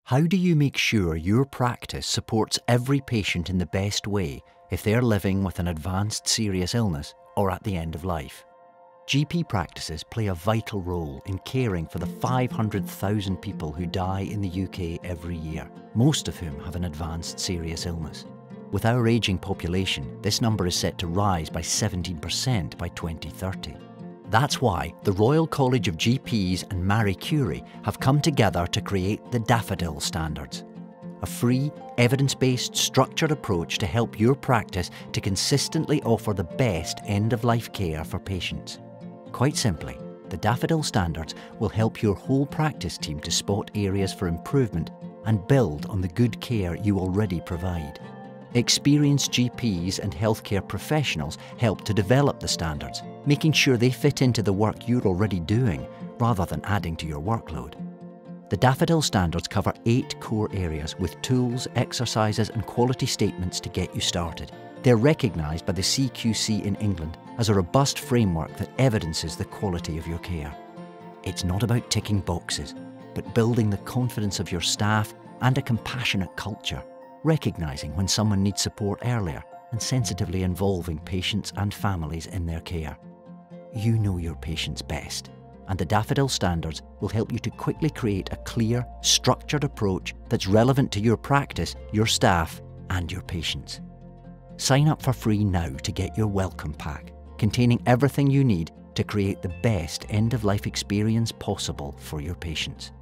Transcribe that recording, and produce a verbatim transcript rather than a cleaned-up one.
How do you make sure your practice supports every patient in the best way if they're living with an advanced serious illness or at the end of life? G P practices play a vital role in caring for the five hundred thousand people who die in the U K every year, most of whom have an advanced serious illness. With our ageing population, this number is set to rise by seventeen percent by twenty thirty. That's why the Royal College of G Ps and Marie Curie have come together to create the Daffodil Standards, a free, evidence-based, structured approach to help your practice to consistently offer the best end-of-life care for patients. Quite simply, the Daffodil Standards will help your whole practice team to spot areas for improvement and build on the good care you already provide. Experienced G Ps and healthcare professionals help to develop the standards, making sure they fit into the work you're already doing rather than adding to your workload. The Daffodil Standards cover eight core areas with tools, exercises and quality statements to get you started. They're recognised by the C Q C in England as a robust framework that evidences the quality of your care. It's not about ticking boxes, but building the confidence of your staff and a compassionate culture, recognising when someone needs support earlier and sensitively involving patients and families in their care. You know your patients best, and the Daffodil Standards will help you to quickly create a clear, structured approach that's relevant to your practice, your staff, and your patients. Sign up for free now to get your welcome pack, containing everything you need to create the best end-of-life experience possible for your patients.